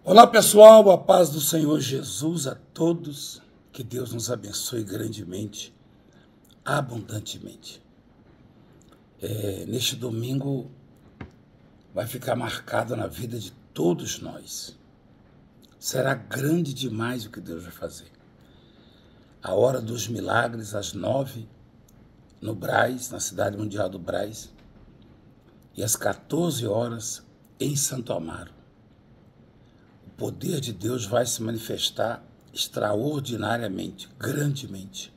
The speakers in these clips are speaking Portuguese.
Olá pessoal, a paz do Senhor Jesus a todos, que Deus nos abençoe grandemente, abundantemente. Neste domingo vai ficar marcado na vida de todos nós. Será grande demais o que Deus vai fazer. A hora dos milagres, às 9, no Brás, na cidade mundial do Brás, e às 14 horas em Santo Amaro. O poder de Deus vai se manifestar extraordinariamente, grandemente.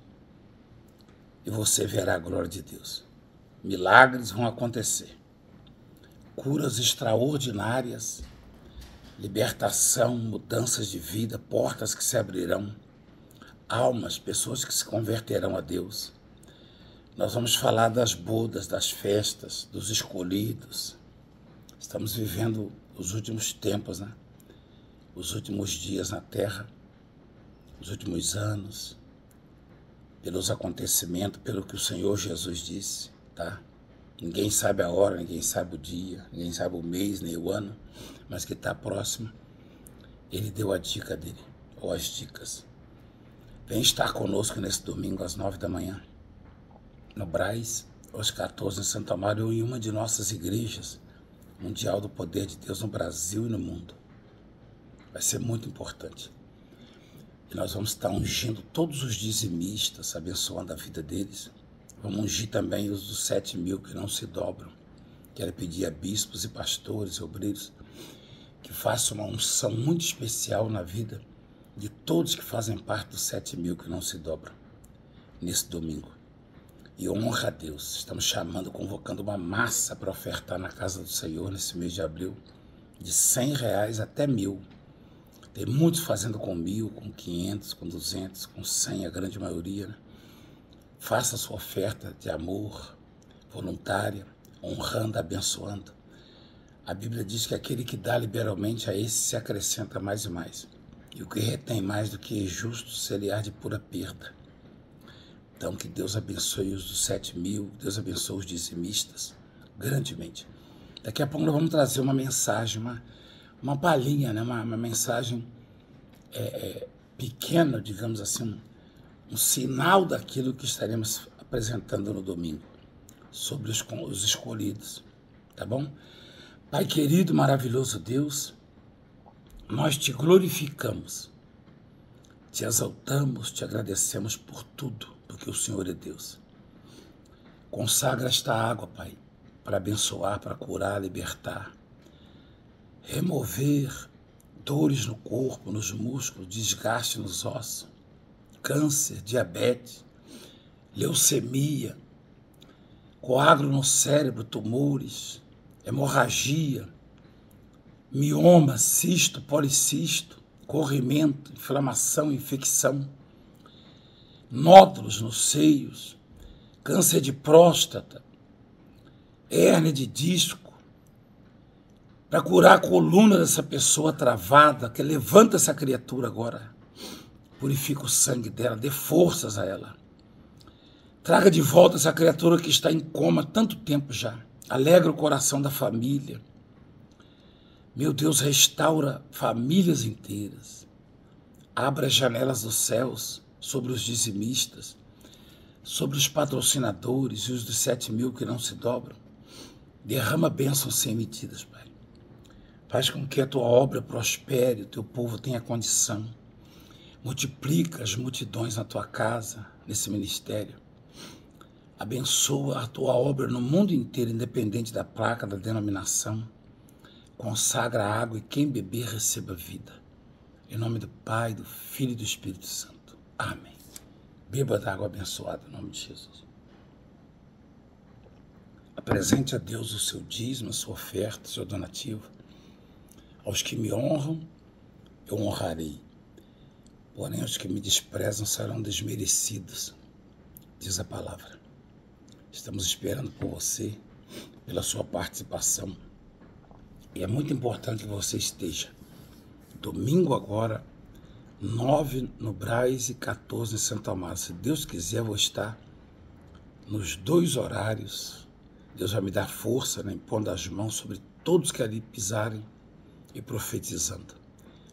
E você verá a glória de Deus. Milagres vão acontecer. Curas extraordinárias, libertação, mudanças de vida, portas que se abrirão, almas, pessoas que se converterão a Deus. Nós vamos falar das bodas, das festas, dos escolhidos. Estamos vivendo os últimos tempos, né? Os últimos dias na terra, os últimos anos, pelos acontecimentos, pelo que o Senhor Jesus disse, tá? Ninguém sabe a hora, ninguém sabe o dia, ninguém sabe o mês, nem o ano, mas que está próximo. Ele deu a dica dele, ou as dicas. Vem estar conosco nesse domingo às 9 da manhã, no Brás, às 14 em Santo Amaro, em uma de nossas igrejas mundial do poder de Deus no Brasil e no mundo. Vai ser muito importante. E nós vamos estar ungindo todos os dizimistas, abençoando a vida deles. Vamos ungir também os dos 7.000 que não se dobram. Quero pedir a bispos e pastores e obreiros que façam uma unção muito especial na vida de todos que fazem parte dos 7.000 que não se dobram nesse domingo. E honra a Deus. Estamos chamando, convocando uma massa para ofertar na casa do Senhor nesse mês de abril, de R$100 até 1.000. Tem muitos fazendo com 1.000, com 500, com 200, com 100, a grande maioria, né? Faça a sua oferta de amor, voluntária, honrando, abençoando. A Bíblia diz que aquele que dá liberalmente, a esse se acrescenta mais e mais. E o que retém mais do que é justo, se ele há de pura perda. Então, que Deus abençoe os dos 7.000, Deus abençoe os dizimistas, grandemente. Daqui a pouco nós vamos trazer uma mensagem, uma palhinha, né? uma mensagem pequena, digamos assim, um sinal daquilo que estaremos apresentando no domingo, sobre os escolhidos, tá bom? Pai querido, maravilhoso Deus, nós te glorificamos, te exaltamos, te agradecemos por tudo, porque o Senhor é Deus. Consagra esta água, Pai, para abençoar, para curar, libertar, remover dores no corpo, nos músculos, desgaste nos ossos, câncer, diabetes, leucemia, coágulo no cérebro, tumores, hemorragia, mioma, cisto, policisto, corrimento, inflamação, infecção, nódulos nos seios, câncer de próstata, hérnia de disco, para curar a coluna dessa pessoa travada, que levanta essa criatura agora, purifica o sangue dela, dê forças a ela, traga de volta essa criatura que está em coma há tanto tempo já, alegra o coração da família, meu Deus, restaura famílias inteiras, abra as janelas dos céus sobre os dizimistas, sobre os patrocinadores e os dos 7.000 que não se dobram, derrama bênçãos sem medidas, Pai. Faz com que a tua obra prospere, o teu povo tenha condição. Multiplica as multidões na tua casa, nesse ministério. Abençoa a tua obra no mundo inteiro, independente da placa, da denominação. Consagra a água e quem beber receba vida. Em nome do Pai, do Filho e do Espírito Santo. Amém. Beba da água abençoada em nome de Jesus. Apresente a Deus o seu dízimo, a sua oferta, o seu donativo. Aos que me honram, eu honrarei. Porém, os que me desprezam serão desmerecidos, diz a palavra. Estamos esperando por você, pela sua participação. E é muito importante que você esteja. Domingo agora, 9 no Brás e 14 em Santo Amaro. Se Deus quiser, eu vou estar nos dois horários. Deus vai me dar força, né, impondo as mãos sobre todos que ali pisarem e profetizando.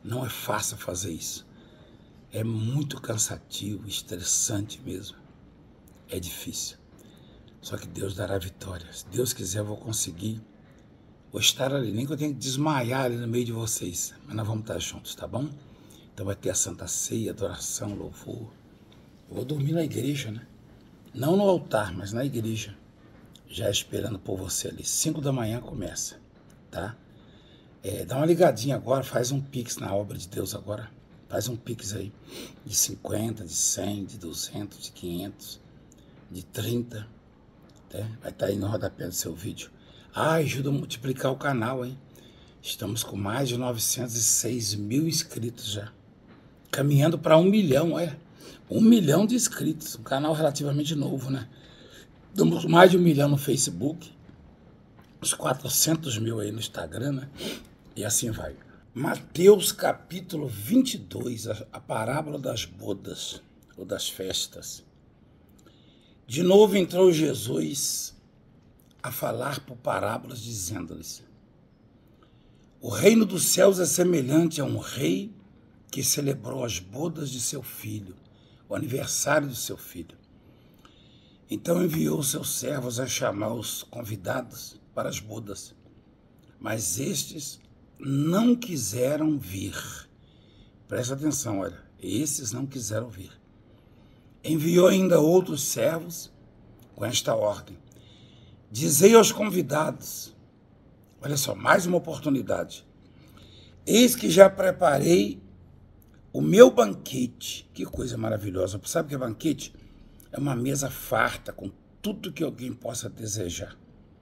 Não é fácil fazer isso. É muito cansativo, estressante mesmo. É difícil. Só que Deus dará vitória. Se Deus quiser, eu vou conseguir. Vou estar ali, nem que eu tenha que desmaiar ali no meio de vocês. Mas nós vamos estar juntos, tá bom? Então vai ter a Santa Ceia, adoração, louvor. Eu vou dormir na igreja, né? Não no altar, mas na igreja. Já esperando por você ali. 5 da manhã começa, tá? Dá uma ligadinha agora, faz um pix na obra de Deus agora. Faz um pix aí. De 50, de 100, de 200, de 500, de 30. Né? Vai estar aí no rodapé do seu vídeo. Ajuda a multiplicar o canal, hein? Estamos com mais de 906 mil inscritos já. Caminhando para 1 milhão, 1 milhão de inscritos. Um canal relativamente novo, né? Estamos com mais de 1 milhão no Facebook. Uns 400 mil aí no Instagram, né? E assim vai. Mateus capítulo 22, a parábola das bodas, ou das festas. De novo entrou Jesus a falar por parábolas, dizendo-lhes: o reino dos céus é semelhante a um rei que celebrou as bodas de seu filho, o aniversário do seu filho. Então enviou seus servos a chamar os convidados para as bodas, mas estes não quiseram vir. Presta atenção, olha, esses não quiseram vir. Enviou ainda outros servos com esta ordem: dizei aos convidados, olha só, mais uma oportunidade, eis que já preparei o meu banquete. Que coisa maravilhosa. Sabe o que é banquete? É uma mesa farta com tudo que alguém possa desejar.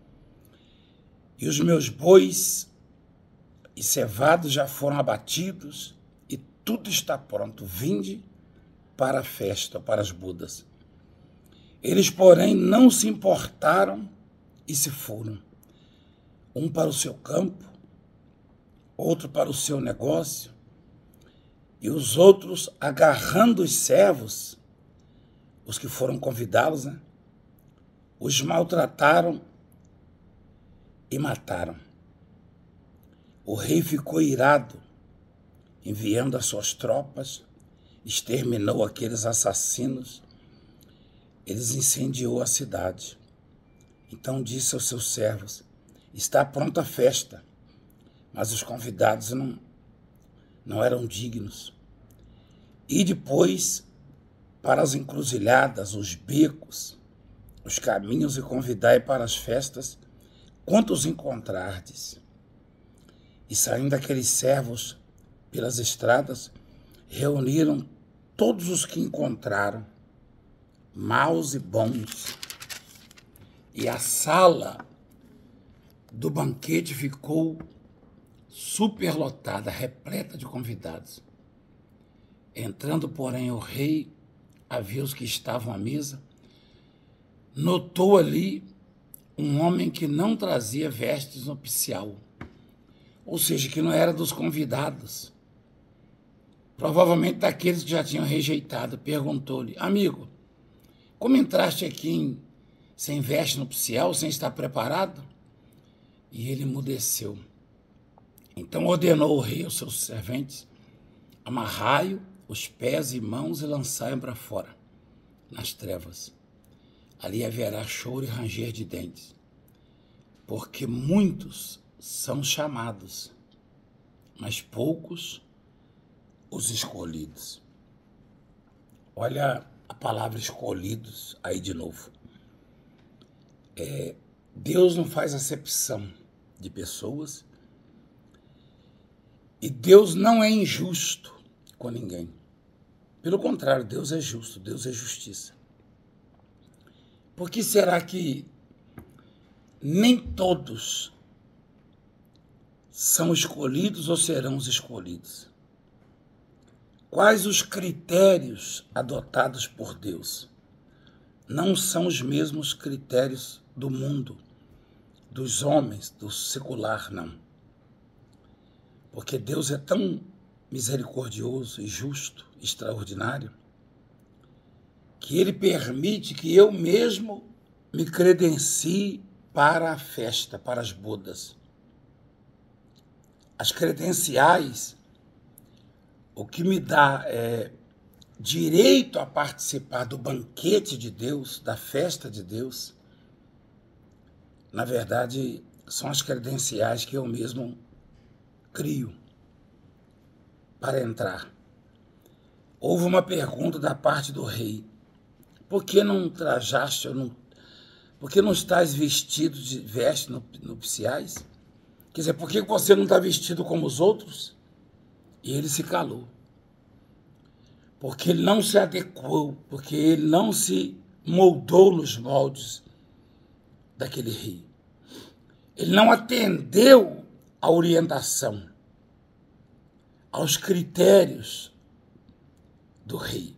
E os meus bois e cevados já foram abatidos e tudo está pronto. Vinde para a festa, para as bodas. Eles, porém, não se importaram e se foram. Um para o seu campo, outro para o seu negócio, e os outros, agarrando os servos, os que foram convidá-los, né, os maltrataram e mataram. O rei ficou irado, enviando as suas tropas, exterminou aqueles assassinos, eles incendiou a cidade. Então disse aos seus servos: está pronta a festa, mas os convidados não eram dignos. E depois, para as encruzilhadas, os becos, os caminhos, e convidai para as festas quantos encontrardes. E saindo aqueles servos pelas estradas, reuniram todos os que encontraram, maus e bons. E a sala do banquete ficou superlotada, repleta de convidados. Entrando, porém, o rei, a ver os que estavam à mesa, notou ali um homem que não trazia vestes nupcial, ou seja, que não era dos convidados, provavelmente daqueles que já tinham rejeitado. Perguntou-lhe: amigo, como entraste aqui sem veste nupcial, sem estar preparado? E ele emudeceu. Então ordenou o rei aos seus serventes: amarrai-o os pés e mãos e lançai-o para fora, nas trevas. Ali haverá choro e ranger de dentes, porque muitos são chamados, mas poucos os escolhidos. Olha a palavra escolhidos aí de novo. Deus não faz acepção de pessoas e Deus não é injusto com ninguém. Pelo contrário, Deus é justo, Deus é justiça. Por que será que nem todos são escolhidos ou serão os escolhidos? Quais os critérios adotados por Deus? Não são os mesmos critérios do mundo, dos homens, do secular, não. Porque Deus é tão misericordioso e justo, extraordinário, que Ele permite que eu mesmo me credencie para a festa, para as bodas. As credenciais o que me dá direito a participar do banquete de Deus, da festa de Deus, na verdade, são as credenciais que eu mesmo crio para entrar. Houve uma pergunta da parte do rei: por que não trajaste, por que não estás vestido de vestes nupciais? Quer dizer, por que você não está vestido como os outros? E ele se calou. Porque ele não se adequou, porque ele não se moldou nos moldes daquele rei. Ele não atendeu à orientação, aos critérios do rei.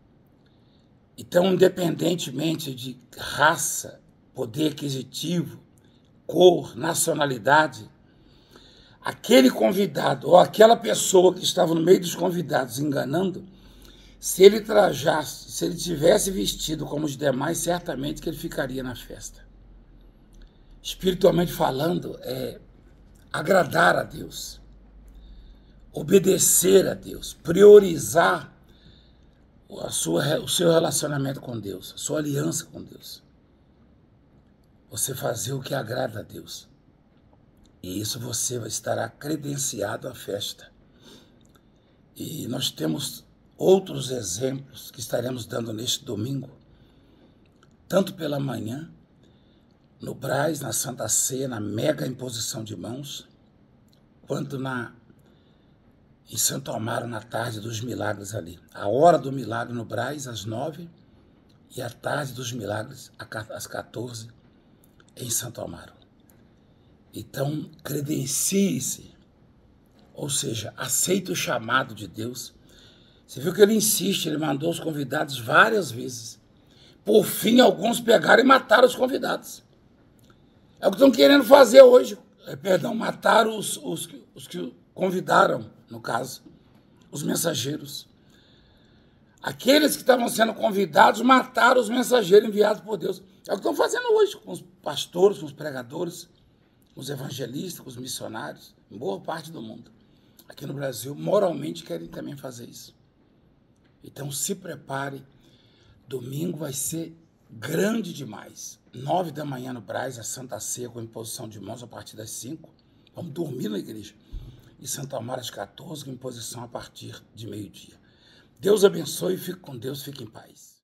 Então, independentemente de raça, poder aquisitivo, cor, nacionalidade, aquele convidado ou aquela pessoa que estava no meio dos convidados enganando, se ele trajasse, se ele tivesse vestido como os demais, certamente que ele ficaria na festa. Espiritualmente falando, é agradar a Deus, obedecer a Deus, priorizar o seu relacionamento com Deus, a sua aliança com Deus. Você fazer o que agrada a Deus. E isso você estará credenciado à festa. E nós temos outros exemplos que estaremos dando neste domingo, tanto pela manhã, no Brás, na Santa Ceia, na mega imposição de mãos, quanto em Santo Amaro, na tarde dos milagres ali. A hora do milagre no Brás, às 9h, e a tarde dos milagres, às 14h, em Santo Amaro. Então, credencie-se, ou seja, aceite o chamado de Deus. Você viu que ele insiste, ele mandou os convidados várias vezes. Por fim, alguns pegaram e mataram os convidados. É o que estão querendo fazer hoje. Mataram os que convidaram, no caso, os mensageiros. Aqueles que estavam sendo convidados mataram os mensageiros enviados por Deus. É o que estão fazendo hoje com os pastores, com os pregadores, com os evangelistas, com os missionários, em boa parte do mundo. Aqui no Brasil, moralmente, querem também fazer isso. Então, se prepare. Domingo vai ser grande demais. 9 da manhã no Brás, a Santa Ceia com imposição de mãos a partir das 5. Vamos dormir na igreja. E Santo Amaro às 14, com imposição a partir de meio-dia. Deus abençoe, fique com Deus, fique em paz.